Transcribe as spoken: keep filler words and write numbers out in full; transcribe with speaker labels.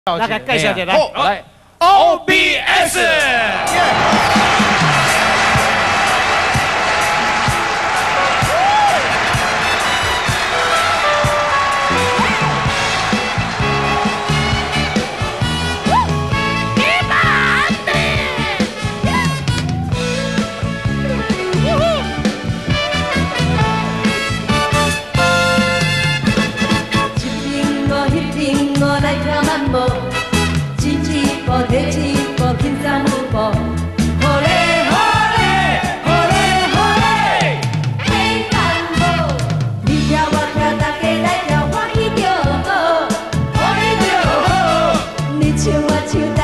Speaker 1: 大概介绍一下，来
Speaker 2: 好
Speaker 1: 来
Speaker 2: O B S。
Speaker 3: 第一步，轻三步，好嘞好嘞好嘞好嘞，嘿干部，你跳我跳，大家来跳，欢喜就好，欢喜就好，你唱我唱。